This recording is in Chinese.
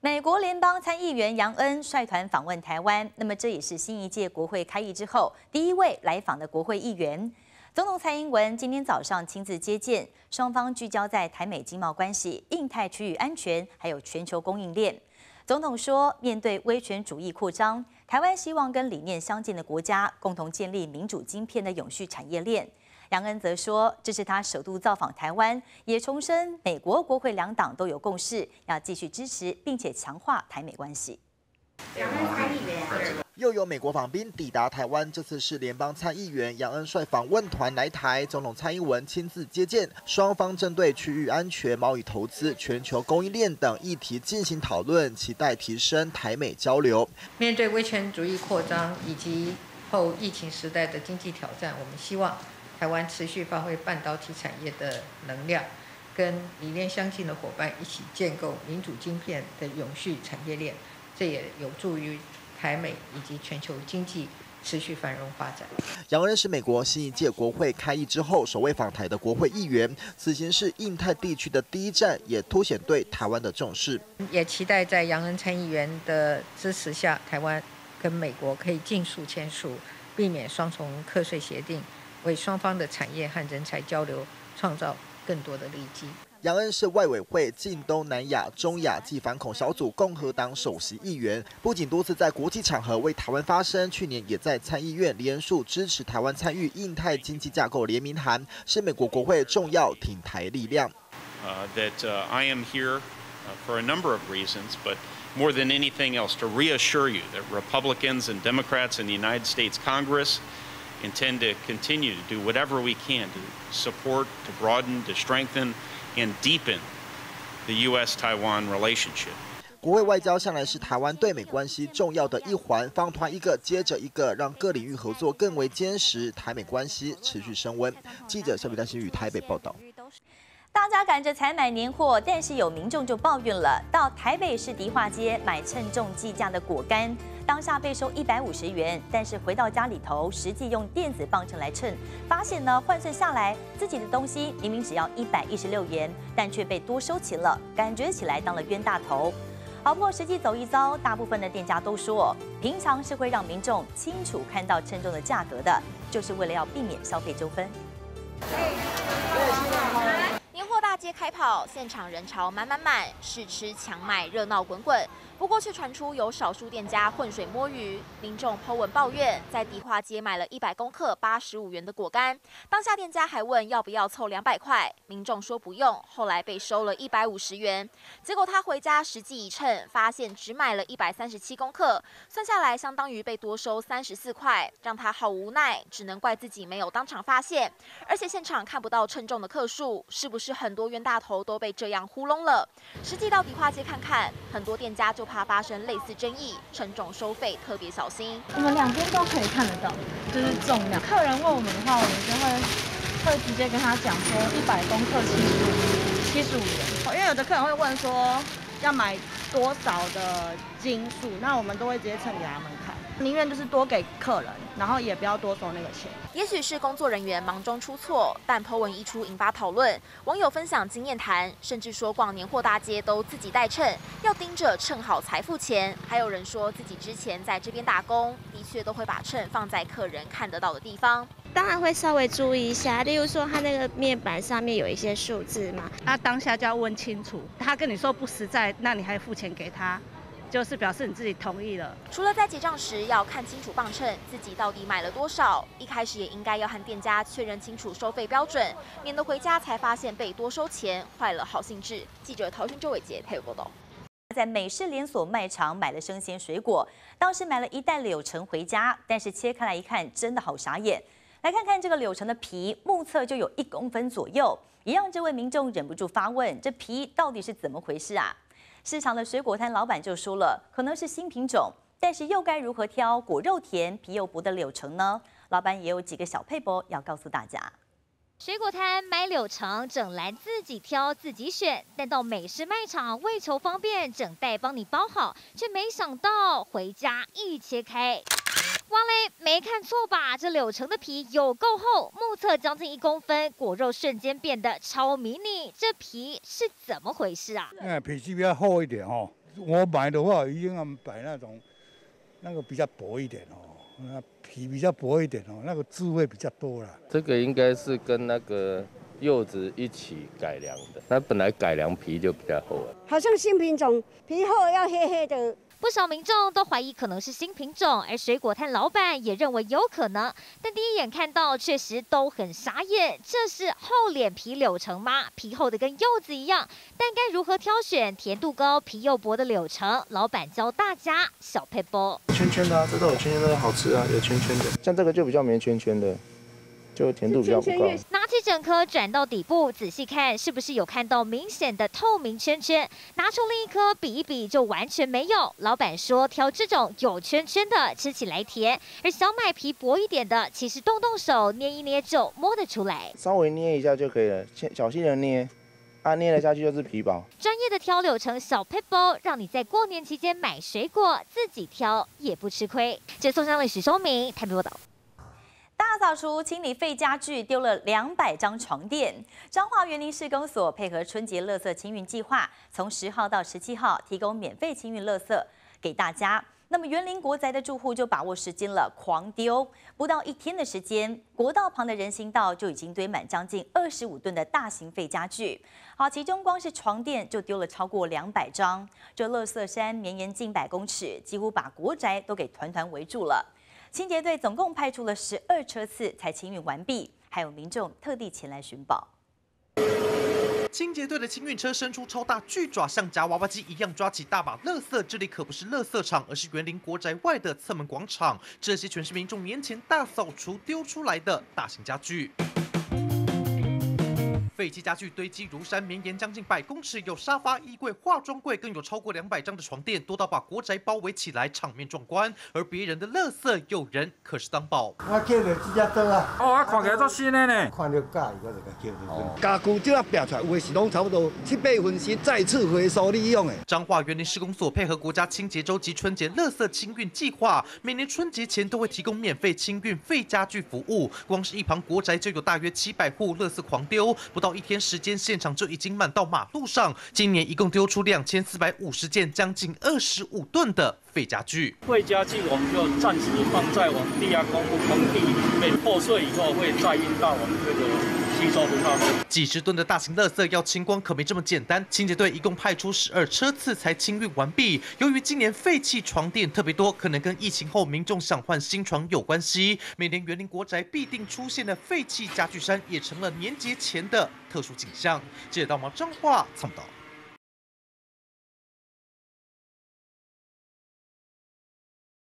美国联邦参议员杨恩率团访问台湾，那么这也是新一届国会开议之后第一位来访的国会议员。总统蔡英文今天早上亲自接见，双方聚焦在台美经贸关系、印太区域安全，还有全球供应链。总统说，面对威权主义扩张，台湾希望跟理念相近的国家共同建立民主晶片的永续产业链。杨恩则说，这是他首度造访台湾，也重申美国国会两党都有共识，要继续支持并且强化台美关系。 又有美国访宾抵达台湾，这次是联邦参议员杨恩率访问团来台，总统蔡英文亲自接见，双方针对区域安全、贸易投资、全球供应链等议题进行讨论，期待提升台美交流。 面对威权主义扩张以及后疫情时代的经济挑战，我们希望台湾持续发挥半导体产业的能量，跟理念相近的伙伴一起建构民主晶片的永续产业链，这也有助于台美以及全球经济持续繁荣发展。 杨恩是美国新一届国会开议之后首位访台的国会议员，此行是印太地区的第一站，也凸显对台湾的重视。 也期待在杨恩参议员的支持下，台湾跟美国可以尽速签署避免双重课税协定，为双方的产业和人才交流创造更多的利基。 杨恩是外委会近东南亚、中亚及反恐小组共和党首席议员，不仅多次在国际场合为台湾发声，去年也在参议院联署支持台湾参与印太经济架构联名函，是美国国会重要挺台力量。 I am here for a number of reasons, but more than anything else, to reassure you that Republicans and Democrats in the United States Congress intend to continue to do whatever we can to support, to broaden, to strengthen, and deepen the U.S.-Taiwan relationship. 国会外交向来是台湾对美关系重要的一环，访团一个接着一个，让各领域合作更为坚实，台美关系持续升温。记者肖比担心于台北报道。 大家赶着采买年货，但是有民众就抱怨了，到台北市迪化街买称重计价的果干，当下被收150元，但是回到家里头，实际用电子磅秤来称，发现呢换算下来，自己的东西明明只要116元，但却被多收钱了，感觉起来当了冤大头。好，不过实际走一遭，大部分的店家都说，平常是会让民众清楚看到称重的价格的，就是为了要避免消费纠纷。 年货大街开跑，现场人潮满，试吃抢买热闹滚滚。不过却传出有少数店家浑水摸鱼，民众 po 文抱怨，在迪化街买了100公克85元的果干，当下店家还问要不要凑200块，民众说不用，后来被收了150元。结果他回家实际一称，发现只买了137公克，算下来相当于被多收34块，让他好无奈，只能怪自己没有当场发现，而且现场看不到称重的克数，是不是很多冤大头都被这样糊弄了？实际到迪化街看看，很多店家就怕发生类似争议，称重收费特别小心。 我们两边都可以看得到，就是重量。客人问我们的话，我们就会直接跟他讲说100公克75元，因为有的客人会问说要买多少的斤数，那我们都会直接称给他们看，宁愿就是多给客人，然后也不要多收那个钱。 也许是工作人员忙中出错，但 po 文一出引发讨论，网友分享经验谈，甚至说逛年货大街都自己带秤，要盯着称好才付钱。还有人说自己之前在这边打工，的确都会把秤放在客人看得到的地方。 当然会稍微注意一下，例如说他那个面板上面有一些数字嘛， 他当下就要问清楚，他跟你说不实在，那你还付钱给他，就是表示你自己同意了。 除了在结账时要看清楚磅秤，自己到底买了多少，一开始也应该要和店家确认清楚收费标准，免得回家才发现被多收钱，坏了好兴致。记者陶轩、周伟杰台北报道。 在美式连锁卖场买了生鲜水果，当时买了一袋柳橙回家，但是切开来一看，真的好傻眼。来看看这个柳橙的皮，目测就有1公分左右，也让这位民众忍不住发问：这皮到底是怎么回事啊？市场的水果摊老板就说了，可能是新品种，但是又该如何挑果肉甜、皮又薄的柳橙呢？老板也有几个小撇步要告诉大家。 水果摊买柳橙，整篮自己挑自己选，但到美式卖场为求方便，整袋帮你包好，却没想到回家一切开。哇嘞，没看错吧？这柳橙的皮有够厚，目测将近1公分，果肉瞬间变得超迷你。这皮是怎么回事啊？ 皮质比较厚一点哦， 我买的话一定要买那个比较薄一点哦，那皮比较薄一点哦，那个滋味比较多啦。 这个应该是跟那个柚子一起改良的，它本来改良皮就比较厚啊。 好像新品种，皮厚要黑黑的。 不少民众都怀疑可能是新品种，而水果摊老板也认为有可能，但第一眼看到确实都很傻眼。这是厚脸皮柳橙吗？皮厚的跟柚子一样，但该如何挑选甜度高、皮又薄的柳橙？老板教大家小撇步。 圈圈的啊，这都有圈圈的好吃啊，有圈圈的。像这个就比较没圈圈的。就甜度比较不高。 拿起整颗转到底部，仔细看是不是有看到明显的透明圈圈？拿出另一颗比一比，就完全没有。老板说挑这种有圈圈的，吃起来甜，而小麦皮薄一点的，其实动手捏一捏就摸得出来。 稍微捏一下就可以了，小心的捏。捏了下去就是皮薄。 专业的挑柳橙小撇步，让你在过年期间买水果自己挑也不吃亏。这送上了许收明台北报道。 大扫除清理废家具，丢了200张床垫。彰化园林市公所配合春节垃圾清运计划，从10号到17号提供免费清运垃圾给大家。那么园林国宅的住户就把握时间了，狂丢。不到1天的时间，国道旁的人行道就已经堆满将近25吨的大型废家具。好，其中光是床垫就丢了超过200张。这垃圾山绵延近100公尺，几乎把国宅都给团团围住了。清洁队总共派出了12车次才清运完毕，还有民众特地前来寻宝。 清洁队的清运车伸出超大巨爪，像夹娃娃机一样抓起大把垃圾。这里可不是垃圾场，而是园林国宅外的侧门广场。这些全是民众年前大扫除丢出来的大型家具。废弃家具堆积如山，绵延将近100公尺，有沙发、衣柜、化妆柜，更有超过200张的床垫，多到把国宅包围起来，场面壮观。而别人的垃圾，有人可是当宝。 我捡到这只刀啊！ 哦，看起来足新的呢。 看到假，我就甲捡到。家具这标出来，有的是拢差不多7、8分是再次回收利用的。 彰化园林市公所配合国家清洁周及春节垃圾清运计划，每年春节前都会提供免费清运废家具服务。光是一旁国宅就有大约700户垃圾狂丢，不到1天时间，现场就已经满到马路上。今年一共丢出2450件，将近25吨的废家具。 废家具我们就暂时放在我们地下公布工地里面，破碎以后会再运到我们这个吸收不到。 几十吨的大型垃圾要清光可没这么简单，清洁队一共派出12车次才清运完毕。由于今年废弃床垫特别多，可能跟疫情后民众想换新床有关系。每年园林国宅必定出现的废弃家具山，也成了年节前的特殊景象。记者到彰化采访。